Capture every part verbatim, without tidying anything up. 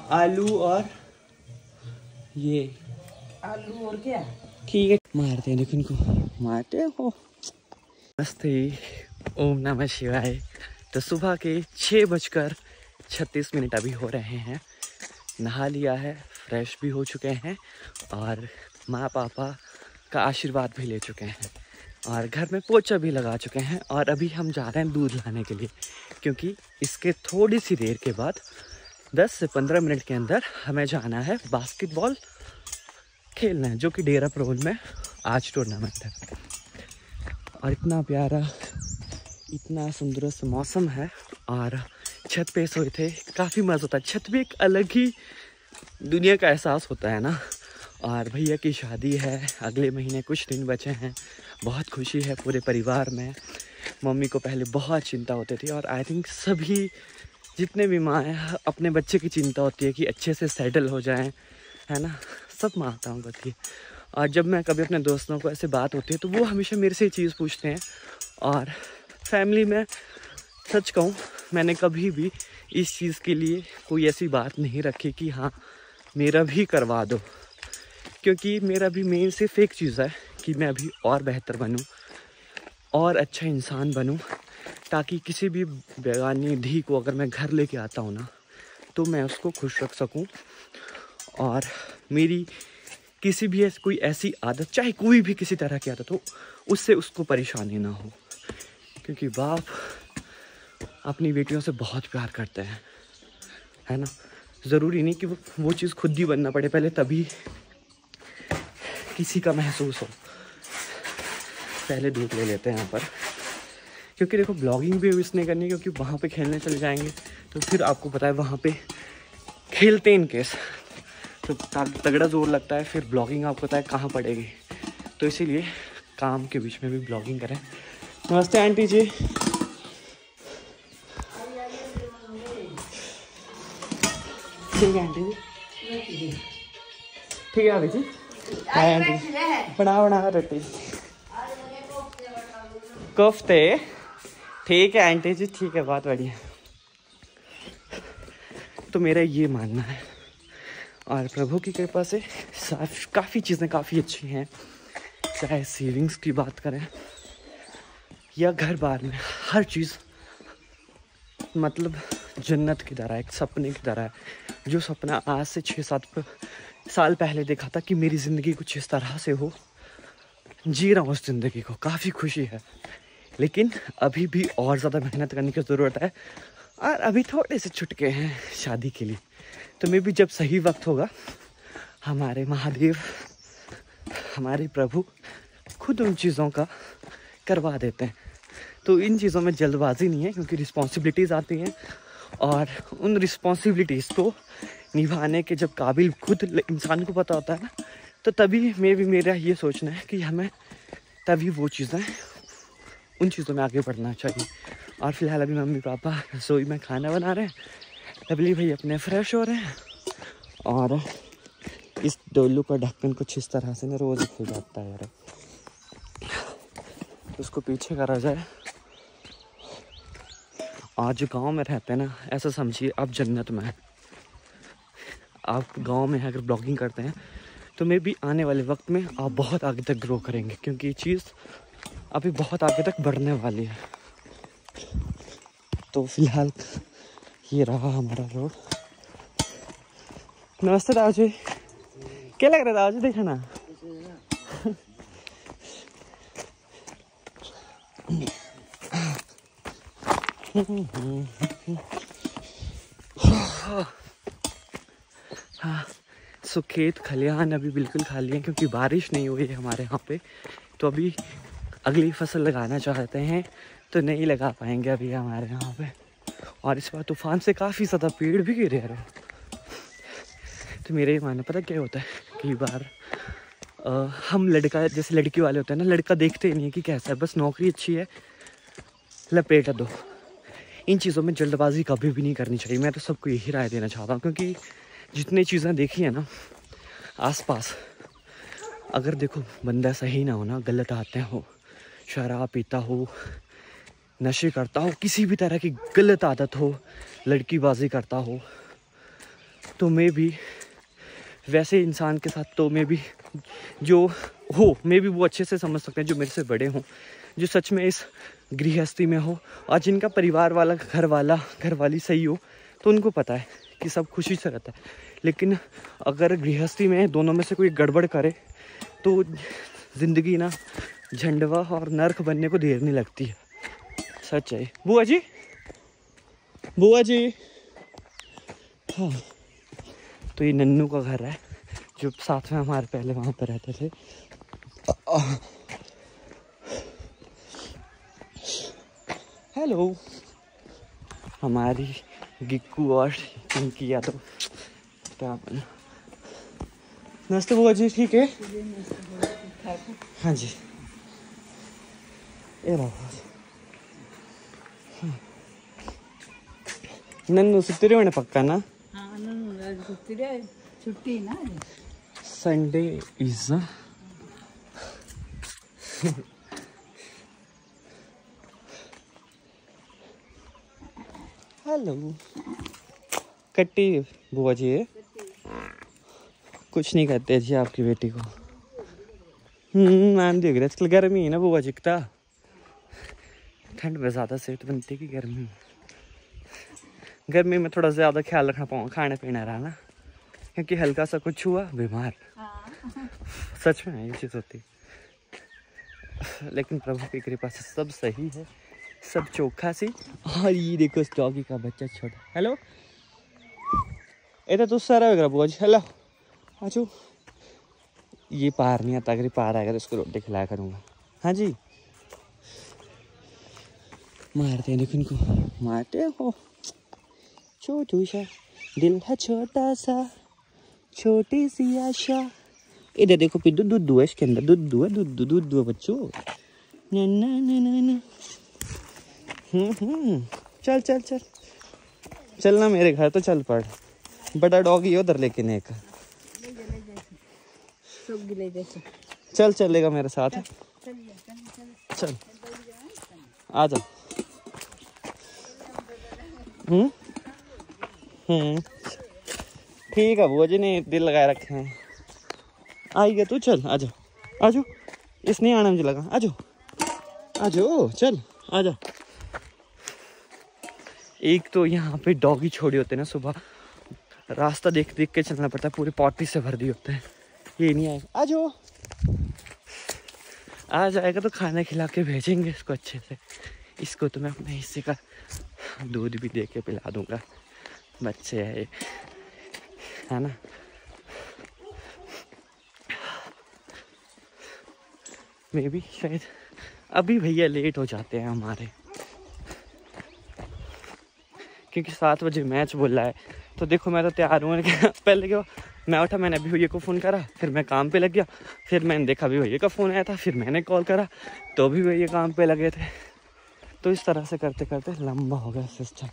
आलू और ये आलू और क्या ठीक है। मारते हैं देखो इनको, मारते हो। नमस्ते, ओम नमः शिवाय। तो सुबह के छः बजकर छत्तीस मिनट अभी हो रहे हैं। नहा लिया है, फ्रेश भी हो चुके हैं और माँ पापा का आशीर्वाद भी ले चुके हैं और घर में पोछा भी लगा चुके हैं। और अभी हम जा रहे हैं दूध लाने के लिए, क्योंकि इसके थोड़ी सी देर के बाद दस से पंद्रह मिनट के अंदर हमें जाना है बास्केटबॉल खेलना है, जो कि डेरा प्रोल में आज टूर्नामेंट है। और इतना प्यारा, इतना सुंदर सा मौसम है और छत पे सोए थे, काफ़ी मज़ा होता है। छत भी एक अलग ही दुनिया का एहसास होता है ना। और भैया की शादी है अगले महीने, कुछ दिन बचे हैं। बहुत खुशी है पूरे परिवार में। मम्मी को पहले बहुत चिंता होती थी और आई थिंक सभी जितने भी माँ हैं अपने बच्चे की चिंता होती है कि अच्छे से सेटल हो जाएं, है ना। सब माताओं को होती है। और जब मैं कभी अपने दोस्तों को ऐसे बात होती है तो वो हमेशा मेरे से ये चीज़ पूछते हैं। और फैमिली में सच कहूँ, मैंने कभी भी इस चीज़ के लिए कोई ऐसी बात नहीं रखी कि हाँ मेरा भी करवा दो, क्योंकि मेरा भी मेन सिर्फ एक चीज़ है कि मैं अभी और बेहतर बनूं और अच्छा इंसान बनूं, ताकि किसी भी बेगानी धी को अगर मैं घर लेके आता हूँ ना तो मैं उसको खुश रख सकूं। और मेरी किसी भी ऐसी कोई ऐसी आदत, चाहे कोई भी किसी तरह की आदत हो, उससे उसको परेशानी ना हो। क्योंकि बाप अपनी बेटियों से बहुत प्यार करते हैं, है ना। ज़रूरी नहीं कि वो वो चीज़ खुद ही बनना पड़े पहले, तभी किसी का महसूस हो। पहले दूध ले लेते हैं यहाँ पर, क्योंकि देखो ब्लॉगिंग भी इसने करनी, क्योंकि वहाँ पे खेलने चले जाएंगे तो फिर आपको पता है वहाँ पे खेलते इन केस तो तगड़ा जोर लगता है, फिर ब्लॉगिंग आपको पता है कहाँ पड़ेगी। तो इसीलिए काम के बीच में भी ब्लॉगिंग करें। नमस्ते आंटी जी। ठीक है आंटी जी, ठीक है आंटी जी। हाय आंटी, बना बना रोटी कोफ्ते। ठीक है आंटी जी, ठीक है, बहुत बढ़िया। तो मेरा ये मानना है और प्रभु की कृपा से काफ़ी चीज़ें काफ़ी अच्छी हैं। चाहे सेविंग्स की बात करें या घर बार में, हर चीज़ मतलब जन्नत की तरह, एक सपने की तरह है। जो सपना आज से छः सात साल पहले देखा था कि मेरी ज़िंदगी कुछ इस तरह से हो, जी रहा हूँ उस ज़िंदगी को, काफ़ी खुशी है। लेकिन अभी भी और ज़्यादा मेहनत करने की ज़रूरत है और अभी थोड़े से छुटके हैं शादी के लिए। तो मैं भी जब सही वक्त होगा, हमारे महादेव, हमारे प्रभु खुद उन चीज़ों का करवा देते हैं। तो इन चीज़ों में जल्दबाजी नहीं है, क्योंकि रिस्पॉन्सिबिलिटीज़ आती हैं और उन रिस्पॉन्सिबिलिटीज़ को निभाने के जब काबिल खुद इंसान को पता होता है ना, तो तभी मैं भी मेरा ये सोचना है कि हमें तभी वो चीज़ें, उन चीज़ों में आगे बढ़ना चाहिए। और फिलहाल अभी मम्मी पापा रसोई में खाना बना रहे हैं, तबली भाई अपने फ्रेश हो रहे हैं। और इस डोलू का ढक्कन कुछ इस तरह से ना रोज़ खुल जाता है यार, उसको पीछे करा जाए। आज जो गांव में रहते हैं ना, ऐसा समझिए आप जन्नत में हैं। आप गांव में अगर ब्लॉगिंग करते हैं तो मे भी आने वाले वक्त में आप बहुत आगे तक ग्रो करेंगे, क्योंकि ये चीज़ अभी बहुत आगे तक बढ़ने वाली है। तो फिलहाल ये रहा हमारा रोड। नमस्ते दाऊ जी, क्या लग रहा है दाऊ जी, देखा ना। हाँ, सो खेत खलिहान अभी बिल्कुल खाली है, क्योंकि बारिश नहीं हुई है हमारे यहाँ पे। तो अभी अगली फसल लगाना चाहते हैं तो नहीं लगा पाएंगे अभी हमारे यहाँ पे। और इस बार तूफान से काफ़ी ज़्यादा पेड़ भी गिरे रहे। तो मेरा ही मानना, पता क्या होता है, कई बार आ, हम लड़का, जैसे लड़की वाले होते हैं ना, लड़का देखते ही नहीं है कि कैसा है, बस नौकरी अच्छी है लपेटा दो। इन चीज़ों में जल्दबाजी कभी भी नहीं करनी चाहिए। मैं तो सबको यही राय देना चाहता हूँ, क्योंकि जितनी चीज़ें देखी है ना आसपास, अगर देखो बंदा सही ना हो ना, गलत आदतें हो, शराब पीता हो, नशे करता हो, किसी भी तरह की गलत आदत हो, लड़कीबाजी करता हो, तो मैं भी वैसे इंसान के साथ तो मैं भी जो हो मैं भी वो अच्छे से समझ सकते हैं जो मेरे से बड़े हों, जो सच में इस गृहस्थी में हो और जिनका परिवार वाला घर वाला घर वाली सही हो, तो उनको पता है कि सब खुशी से रहता है। लेकिन अगर गृहस्थी में दोनों में से कोई गड़बड़ करे तो ज़िंदगी ना झंडवा और नर्क बनने को देर नहीं लगती है। सच है। बुआ जी, बुआ जी। हाँ, तो ये नन्नू का घर है जो साथ में हमारे पहले वहाँ पर रहते थे। हेलो, हमारी गिक्कू और चिंकी या तो क्या बना। नमस्ते बुआ जी, ठीक है? हाँ जी, ये रहा। नन्नू सुत्ती रहे पक्का ना? हाँ, नन्नू सुत्ती रहे, छुट्टी ना संडे इज हेलो कट्टी बुआ जी है। कुछ नहीं कहते जी आपकी बेटी को। हम्म मान दिया आजकल गर्मी है ना बुआ जी का, ठंड में ज़्यादा सेहत बनती है कि गर्मी में। गर्मी में थोड़ा ज़्यादा ख्याल रखना पाऊँ खाने पीने रहा ना, क्योंकि हल्का सा कुछ हुआ बीमार। सच में ये चीज़ होती। लेकिन प्रभु की कृपा से सब सही है, सब चोखा सी। और ये देखो इस डॉगी का बच्चा छोटा। हेलो, इधर तो सारा वगैरह बुआ जी। हेलो आजू, ये पार नहीं आता, अगर पार आएगा तो इसको रोटी खिलाया करूँगा। हाँ जी, मारते हैं देखो इनको, मारते हो। छोटू सा दिल है, छोटा सा छोटी सी आशा। इधर देखो पिद्दू, दूध है इसके अंदर, दूध है, दूध दूध है बच्चों। ना ना ना ना ना। हम्म हम्म चल चल चल चलना मेरे घर तो चल पड़। बड़ा डॉगी है उधर लेकिन एक। चल चलेगा मेरे साथ। चल आ जा। हम्म हम्म ठीक है बुआ जी ने दिल लगाए रखे हैं। आई गया तू, चल आजा आजो। इसने आना मुझे लगा। आजो आजो चल आजा। एक तो यहाँ पे डॉगी छोड़े होते हैं ना, सुबह रास्ता देख देख के चलना पड़ता है, पूरे पॉटी से भर दिए होते हैं। ये नहीं आएगा। आजो, आ जाएगा तो खाना खिला के भेजेंगे इसको अच्छे से। इसको तो मैं अपने हिस्से का दूध भी दे के पिला दूंगा, बच्चे है ये, है ना। मे भी शायद अभी भैया लेट हो जाते हैं हमारे, क्योंकि सात बजे मैच बोल रहा है। तो देखो मैं तो तैयार हूँ। पहले क्या मैं उठा, मैंने अभी भैया को फ़ोन करा, फिर मैं काम पे लग गया, फिर मैंने देखा अभी भैया का फ़ोन आया था, फिर मैंने कॉल करा तो भी भैया काम पे लगे थे। तो इस तरह से करते करते लंबा हो गया सिस्टम।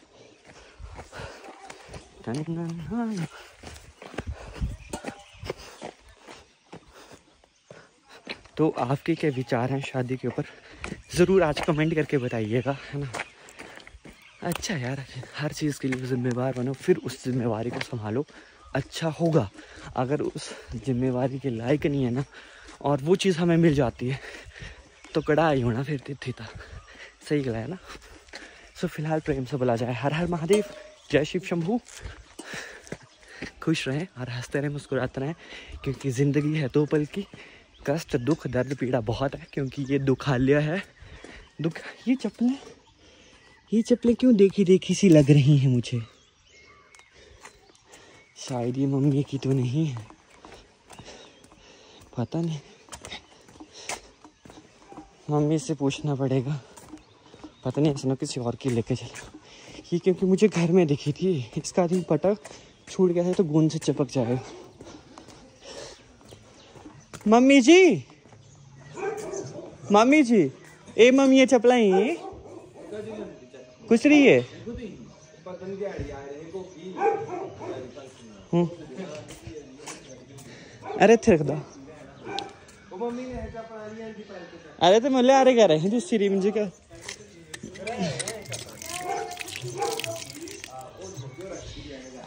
तो आपके क्या विचार हैं शादी के ऊपर, ज़रूर आज कमेंट करके बताइएगा, है ना। अच्छा यार, हर चीज़ के लिए जिम्मेवार बनो, फिर उस जिम्मेवारी को संभालो, अच्छा होगा। अगर उस जिम्मेवारी के लायक नहीं है ना और वो चीज़ हमें मिल जाती है तो कड़ाई होना फिर थी था। सही गया है ना। सो फिलहाल प्रेम से बोला जाए हर हर महादेव, जय शिव शंभू। खुश रहें और हंसते रहें, मुस्कुराते रहें, क्योंकि ज़िंदगी है दो पल की। कष्ट दुख दर्द पीड़ा बहुत है, क्योंकि ये दुखालय है दुख। ये चप्पलें ये चप्पलें क्यों देखी देखी सी लग रही हैं मुझे, शायद ये मम्मी की तो नहीं है, पता नहीं। मम्मी से पूछना पड़ेगा, पता नहीं ऐसा किसी और की लेके चला। ये क्योंकि मुझे घर में दिखी थी, इसका आदमी पटक छूट गया है तो गूंद से चिपक जाएगा। मम्मी जी, मम्मी जी, ए मम्मी ये चपला ही कुछ रही है। हम्म अरे थे रख दो। अरे तो मुझे आ रहे कह रहे हैं जिस श्री मुझे क्या।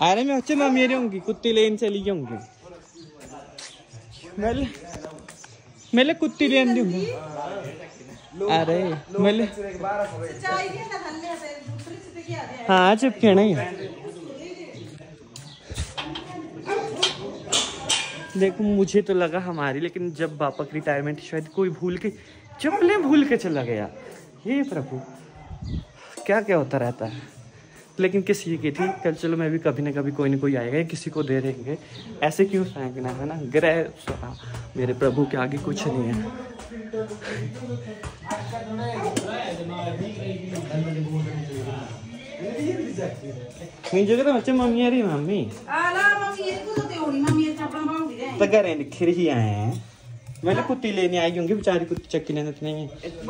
अरे मैं अच्छे मम्मी होंगी कुत्ती लेन चली जाऊंगी मेले मेले कुत्ती लेन दूंगी अरे मेले हाँ चिपके नहीं देखो मुझे तो लगा हमारी, लेकिन जब बापा की रिटायरमेंट शायद कोई भूल के चप्पलें भूल के चला गया। हे प्रभु क्या क्या होता रहता है। लेकिन किसी की थी कल, चलो मैं भी कभी ना कभी कोई ना कोई आएगा, किसी को दे देंगे। ऐसे क्यों फेंकना है ना, ग्रह मेरे प्रभु के आगे कुछ नहीं है। मेरी जगह तो बच्चे मम्मी आ रही मम्मी तो घरें दिखे ही आए हैं। मैंने कुत्ती लेने आई होंगी, बेचारी कुत्ती चक्की लेने नहीं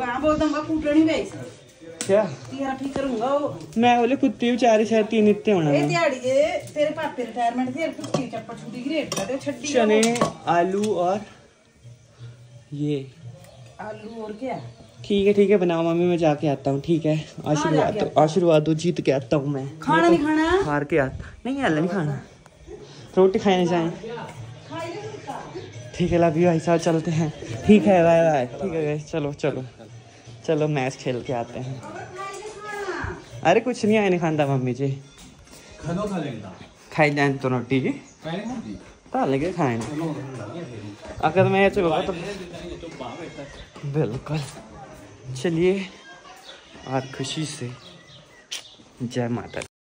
क्या ठीक करूंगा मैं बोले कुत्ती बेचारी शायद तीन इतने होना तेरे पापे रिटायरमेंट थी कुत्ती चप्पल छुट्टी ग्रेट का छड्डी चने आलू और ये आलू और क्या ठीक है ठीक है बनाओ मम्मी, मैं जाके आता हूँ। ठीक है आशीर्वाद आशीर्वाद दो, जीत के आता हूँ मैं। खाना नहीं खाना, हार के आता नहीं, अल्लाह नहीं खाना, रोटी खाने जाए। ठीक है लव यू ऐसा चलते हैं। ठीक है बाय बाय। ठीक है चलो चलो चलो मैच खेल के आते हैं। अरे कुछ नहीं आए नहीं खाना मम्मी जी खाई जाए तो रोटी लगे खाए अगर मैं चलो तो बिल्कुल। चलिए और खुशी से जय माता।